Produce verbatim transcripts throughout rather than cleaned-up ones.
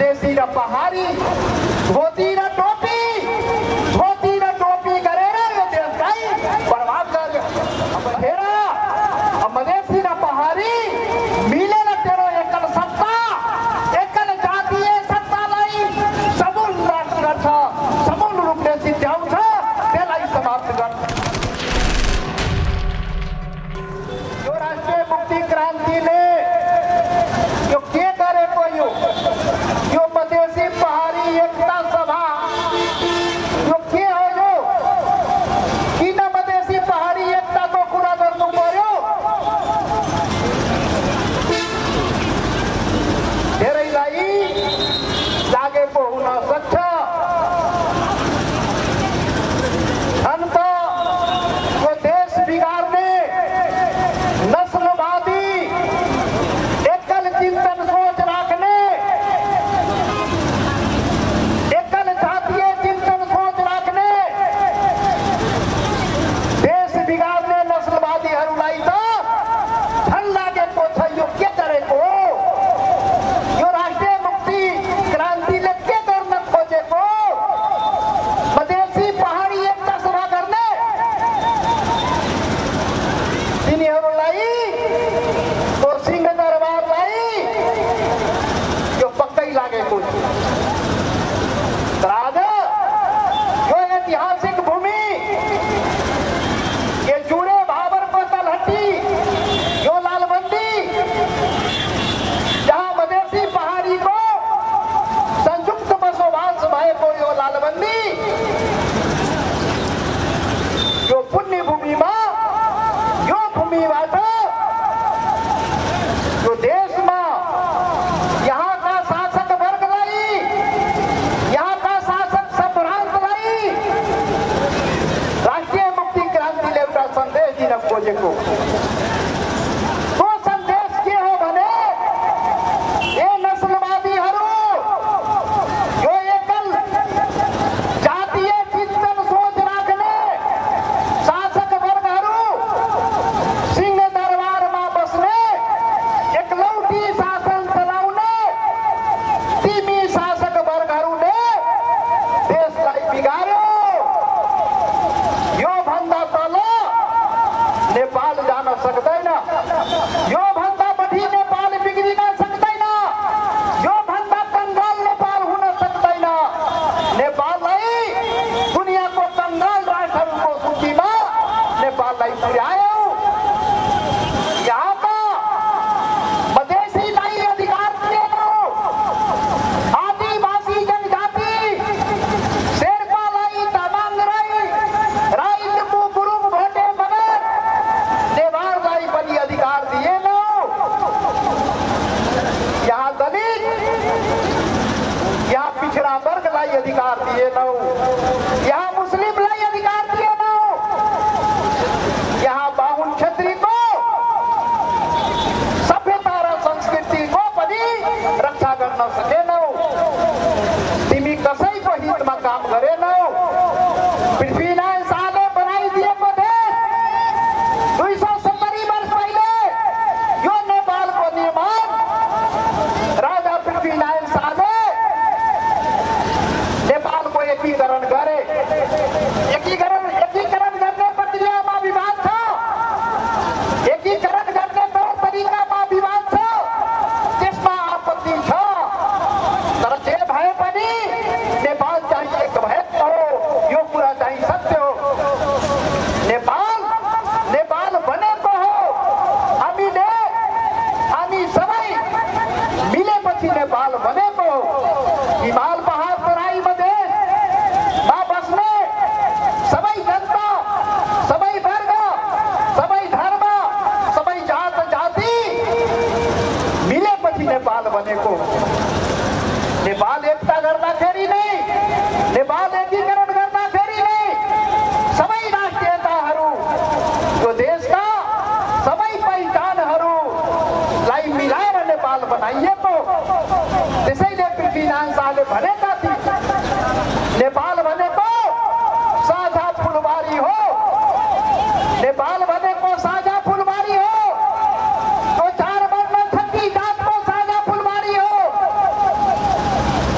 मधेसी न पहाड़ी, धोती न टोपी, धोती न टोपी करे ना ये देश काई बर्बाद कर अब फेरा। अब मधेसी न पहाड़ी मिले न तेरो एकल सत्ता, एकल जातीय सत्ता लाई समूल राष्ट्र छ, समूल रूपले सिद्ध्याउँछ, त्यसलाई समाप्त गर्छ। यो राष्ट्रिय मुक्ति क्रान्तिले यो के गरेको यो यो मधेसी पहाडी एकता सभा यो के हो यो? किन मधेसी पहाडी एकताको कुरा गर्नु पर्यो? धेरैलाई लागेको हुन सक्छ अन्त यो देश बिगार्ने नस्लवादी एकल चिन्तन सोच राख्ने, एकल जातीय चिन्तन सोच राख्ने देश बिगार्ने नस्लवादीहरूलाई त झन् लागेको छ यो के गरेको हो? यो राष्ट्रिय मुक्ति क्रान्तिले के गर्न खोजेको? मधेसी पहाडी एकता सभा गर्ने तिनीहरूलाई तो सिंहदरबारलाई यो पक्कै लागेको छ। तर आज यो ऐतिहासिक भूमि ये जुडे भाबरको तलहटी यो लालबन्दी जहाँ मधेसी पहाडीको संयुक्त बसोबास भएको यो लालबन्दी यो पुण्य भूमिमा यो भूमिबाट यो देशमा यहाँका शासक वर्गलाई, यहाँका शासक सम्भ्रान्तलाई राष्ट्रिय मुक्ति क्रान्तिले एउटा सन्देश दिन खोजेको। त्यो सन्देश के हो भने ए नस्लवादीहरू, यो एकल जातीय चिन्तन सोच राख्ने शासक वर्गहरू सिंहदरबारमा बस्ने, एकलौटी शासन चलाउने तिमी शासक वर्गहरूले देशलाई बिगार्यो। यो भन्दा तल नेपाल जान सक्दैन, यो भन्दा बढी नेपाल बिग्रिन सक्दैन, यो भन्दा कङ्गाल नेपाल हुन सक्दैन। नेपाललाई दुनियाँको कङ्गाल राष्ट्रहरूको सूचीमा नेपाललाई पुर्यायो। यहाँका मधेसीलाई अधिकार दिएको, आदिवासी जनजाति शेर्पालाई, तामाङ राई, राई लिम्बू गुरुङ भोटे मगर नेवारलाई पनि अधिकार दिएन। यहाँ दलित, यहाँ पिछडा वर्गलाई अधिकार दिएन, यहाँ मुस्लिमलाई अधिकार दिएन, यहाँ बाहुन क्षेत्रीको सभ्यता र संस्कृतिको पनि रक्षा गर्न सकेनौ। तिमी कसैको हितमा काम गरेनौ। पृथ्वीनारायण शाहले बनाइदिएको देश दुई सौ सत्तरी वर्ष पहिले यो नेपालको निर्माण राजा पृथ्वीनारायण शाहले नेपालको एकीकरण गरे। एकीकरण एकीकरण गर्ने प्रक्रियामा विवाद छ, एकीकरण गर्ने तौर तरिकामा विवाद छ, त्यसमा आपत्ति छ। तर जे भए पनि नेपाल चाहिँ एक भएको हो, यो कुरा चाहिँ सत्य हो। नेपाल नेपाल बनेको हो हामीले, हामी सबै मिलेपछि नेपाल बनेको हो। हिमाल पहाड तराई मधेसमा बस्ने सबै जनता, सबै वर्ग, सबै धर्म, सबै जात जाति मिलेपछि नेपाल बनेको। नेपाल एकता गर्दाखेरि नै, नेपाल एकीकरण गर्दाखेरि नै सबै राष्ट्रियताहरू, यो देशका सबै पहिचानहरूलाई मिलाएर नेपाल बनाइएको। त्यसैले पृथ्वीनारायण शाहले भनेका थिए नेपाल भनेको साझा फुलबारी हो, नेपाल भनेको साझा फुलबारी हो। तो चार वर्ण छठी जात को साझा फुलबारी हो।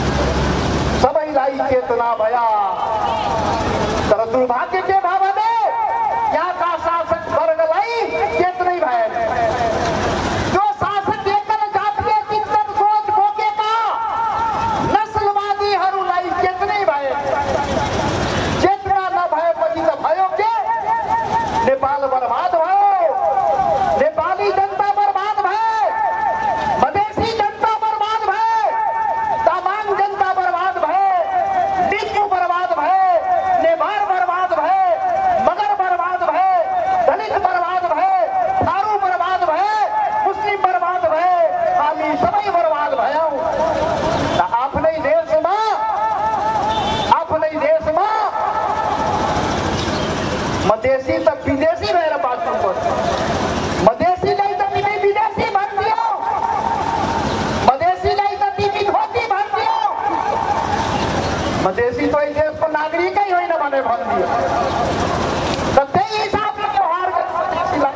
भन्दियो त त्यही हिसाबले व्यवहार गर्नु।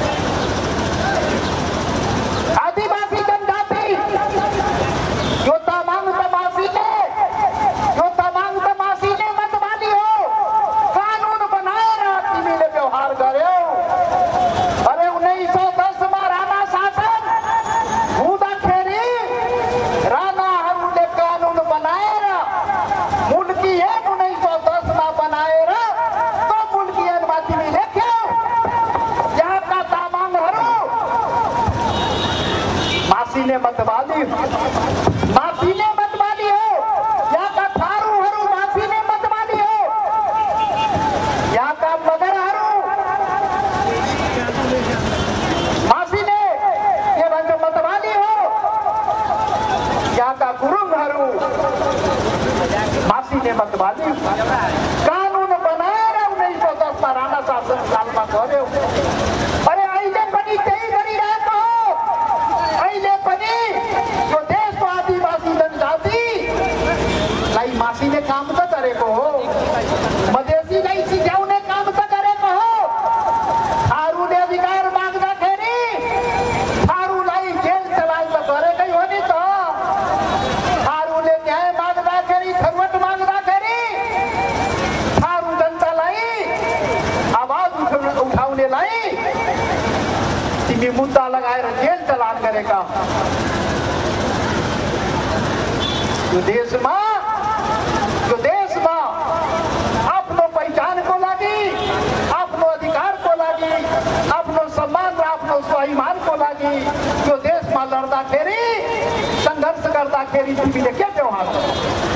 आदिवासी जनजाति यो तामाङ तमासीले यो तामाङ तमासीले मतवाली हो, कानुन बनाएर तिमीले व्यवहार गर्यौ। अरे उन्नाइस सौ दसमा राणा शासन हुँदाखेरि राणाहरूले कानुन बनाएर मुल्कियन उन्नाइस सौ दसमा बनाएर त्यो मुल्कियनमा तिमी लेख्यौ यहाँका तामाङहरू मासिने मतवाली मासिने मतवाली हो, यहाँका थारूहरू मासिने मतवाली हो, यहाँका मगरहरू मासिने के भन्छ मतवाली हो, यहाँका गुरुङहरू मासिने मतवाली। कानुन बनाएर उन्नाइस सौ दसमा राणा शासन कालमा गर्यो। अरे अहिले पनि त्यही गरिरहेको हो। अहिले पनि यो देशको आदिवासी जनजातिलाई मासिने काम त गरेको हो, मधेसीलाई सिध्याउने काम त गरेको हो। थारूले अधिकार माग्दाखेरि थारूलाई जेल चलाइ त गरेकै हो नि त। थारूले न्याय माग्दाखेरि थरुवट माग्दाखेरि थारू जनतालाई आवाज उठाउनेलाई तिमी मुद्दा लगाएर जेल चलान गरेका। यो देशमा यो देशमा आफ्नो पहिचानको लागि, आफ्नो अधिकारको लागि, आफ्नो सम्मान र आफ्नो स्वाभिमानको लागि यो देशमा लड्दाखेरि सङ्घर्ष गर्दाखेरि तिमीले के व्यवहार गर्यौ?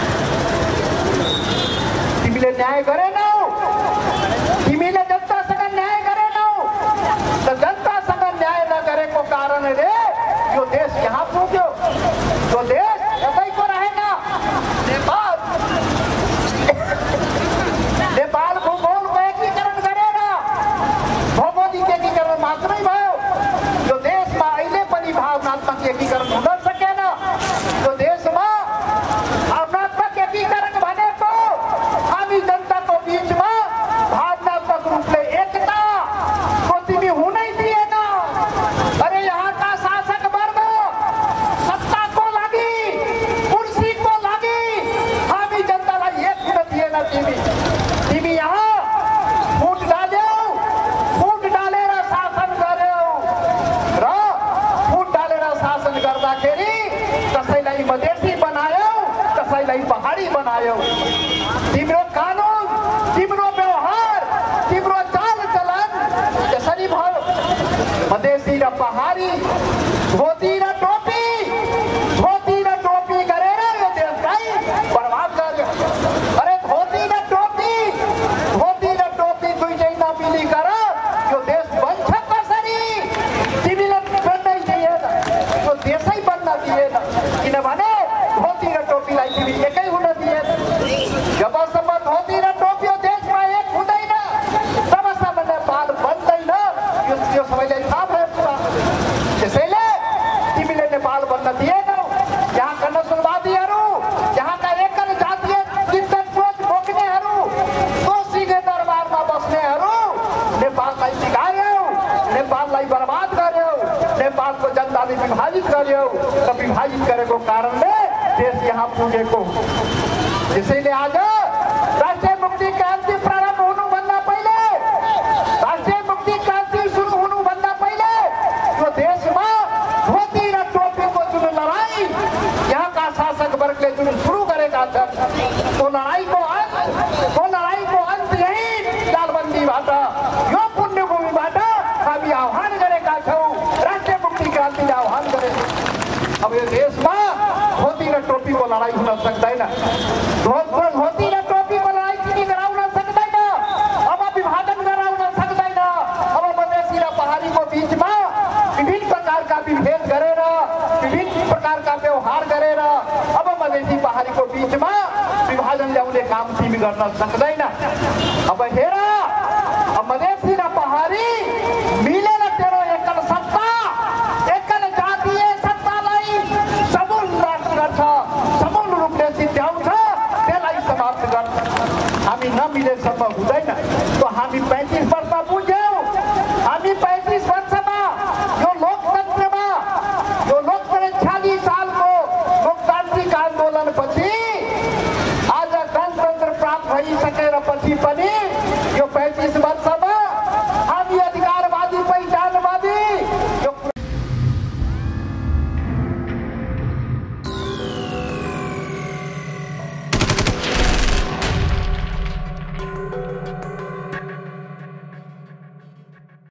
तिमीले न्याय गरेनौ, तिमीले जनतासँग न्याय गरेनौ। त जनतासँग न्याय नगरेको कारणले यो देश यहाँ पुग्यो। यो देश यतैको रहेन। नेपाल नेपाल भूगोलको एकीकरण गरेर भौगोलिक एकीकरण मात्रै भयो। यो देशमा अहिले पनि भावनात्मक एकीकरण हुन सकेन। यो देशमा भावनात्मक एकीकरण भनेको हामी जनताको बीचमा भावनात्मक रूपले एकता को तिमी हुनै दिएन। अरे यहाँका शासक वर्ग सत्ताको लागि, कुर्सीको लागि हामी जनतालाई एक हुन दिएन। तिमी तिमी यहाँ फुट डाल्यौ, फुट डालेर शासन गर्यौ र फुट डालेर शासन गर्दाखेरि कसैलाई मधेसी बनायौ, कसैलाई पहाडी बनायौ। तिम्रो कानुन, तिम्रो व्यवहार, तिम्रो चाल चलन त्यसरी भयो। मधेसी र पहाडी, धोती र टोपी, धोती र टोपी गरेर यो देशलाई बर्बाद गर्यो। अरे धोती र टोपी, धोती र टोपी दुईटै नमिलिकन यो देश बन्छ कसरी? तिमीले बन्नै दिएन, यो देशै बन्न दिएन। किनभने धोती र टोपीलाई तिमी एकै हुन दिएन। जबसम्म धोती र टोपी यो देशमा एक हुँदैन तबसम्म नेपाल बन्दैन। यो यो सबैलाई थाहा भयो कुरा। त्यसैले तिमीले नेपाल बन्न दिएनौ। यहाँका नस्लवादीहरू, यहाँका एकल जातीय चिन्तन सोच बोक्नेहरू, दोषीको दरबारमा बस्नेहरू नेपाललाई बिगार्यौ, नेपाललाई बर्बाद गर्यौ, नेपालको जनताले विभाजित गर्यौ र विभाजित गरेको कारणले देश यहाँ पुगेको। त्यसैले आज राष्ट्रिय मुक्ति क्रान्ति प्रारम्भ हुनुभन्दा पहिले, राष्ट्रिय मुक्ति क्रान्ति सुरु हुनुभन्दा पहिले यो देशमा धोती र टोपीको जुन लडाईँ यहाँका शासक वर्गले जुन सुरु गरेका छन् त्यो लडाईँको अन्त त्यो लडाईँको अन्त यही जालबन्दीबाट, यो पुण्यभूमिबाट हामी आह्वान गरेका छौँ। राष्ट्रिय मुक्ति क्रान्तिले आह्वान गरे। अब यो देशमा धोती र टोपीको लडाईँ हुन सक्दैन। धोती र टोपीको लडाईँ तिमी गराउन सक्दैन। अब विभाजन गराउन सक्दैन। अब मधेसी र पहाडीको बीचमा विभिन्न प्रकारका विभेद गरेर, विभिन्न प्रकारका व्यवहार गरेर अब मधेसी पहाडीको बीचमा विभाजन ल्याउने काम तिमी गर्न सक्दैन। अब हेर, अब मधेसी र पहाडी मिलेर तेरो एकल सत्ता, एकल जातीय सत्तालाई समूल गर्छ, समूल रूपले सिद्ध्याउँछ, त्यसलाई समाप्त गर्छ। हामी नमिलेसम्म पछि पनि